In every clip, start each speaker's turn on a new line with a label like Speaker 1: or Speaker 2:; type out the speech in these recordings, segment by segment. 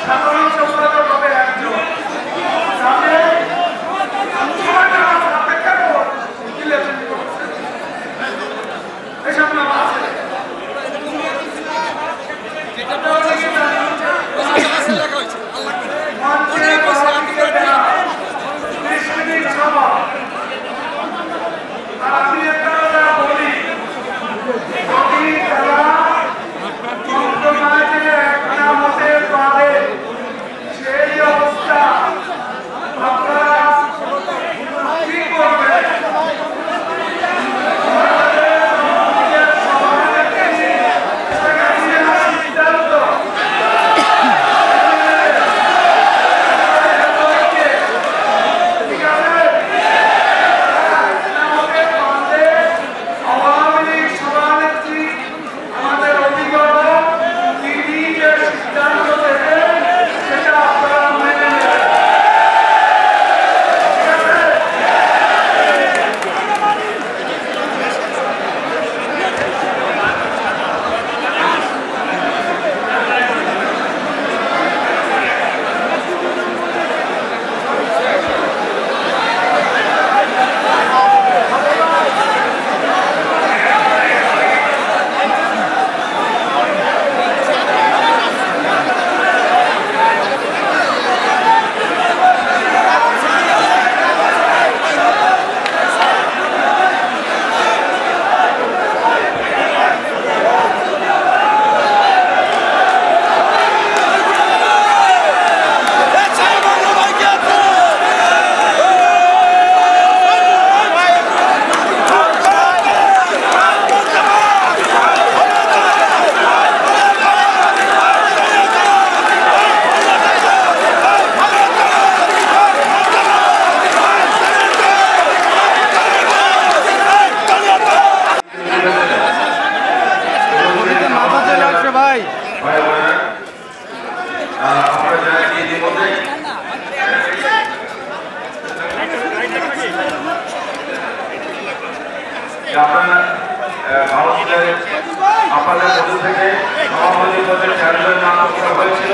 Speaker 1: আপনাদের মধ্য থেকে সভাপতি পদের 4 জনের নাম প্রস্তাব হয়েছিল,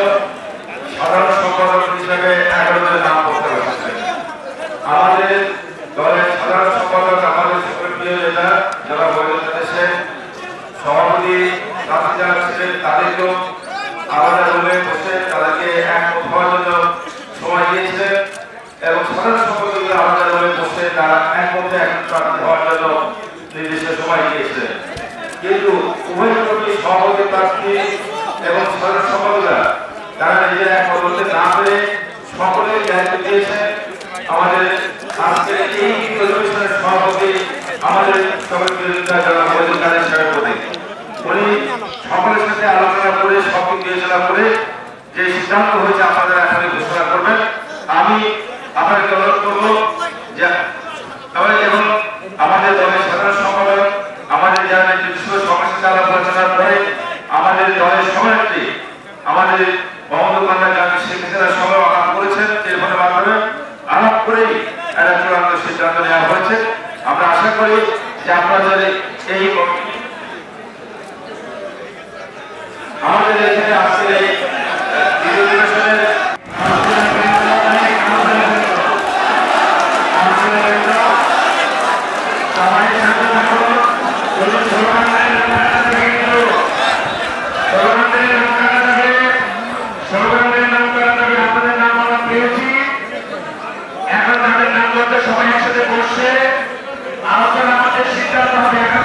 Speaker 1: সাধারণ সম্পাদক হিসেবে 11 জনের নাম প্রস্তাব হয়েছে। আমাদের দলের সাধারণ সম্পাদক আমাদের প্রিয় নেতা যারা বৈদ্যনাথ দেশের সভাপতি যারা ছিলেন তাদেরকেও আমাদের রুমে বসে তাদেরকে একমত হওয়ার জন্য সময় দিয়েছিলেন এবং সাধারণ সম্পাদকরা আমাদের রুমে বসে তারা একমতে একত্রিত হওয়ার জন্য নির্দিষ্ট সময় দিয়েছিলেন। কিন্তু উভয় কর্মী সভাপতি প্রার্থী এবং সাধারণ সম্পাদকরা তারা নিজেরা একমত হতে না পেরে সকলের দায়িত্ব দিয়েছেন আমাদের আজকের এই পরিবেশনের সভাপতি আমাদের সবার বিরোধিতা যারা বৈদ্যুতিক কাজের সভাপতি উনি সকলের সাথে আলোচনা করে সব বিবেচনা করে যে সিদ্ধান্ত হয়েছে আপনারা এখানে ঘোষণা করবেন। আমি আপনাকে অনুরোধ করবো যে এবং আমাদের দলের সাধারণ সম্পাদক আমাদের যারা নেতৃত্ব সমস্যা আলোচনার পরে আমাদের দলের সভানেত্রী আমাদের বঙ্গবন্ধু জাতীয় শেখ হাসিনার সঙ্গে আলাপ করেছেন, টেলিফোনের মাধ্যমে আলাপ করেই একটা চূড়ান্ত সিদ্ধান্ত নেওয়া হয়েছে। আমরা আশা করি যে আপনাদের এই আমাদের এখানে আজকে এই দ্বিতীয় দিবসের সবাই একসাথে বসে আলোচনা আমাদের সিদ্ধান্ত হবে।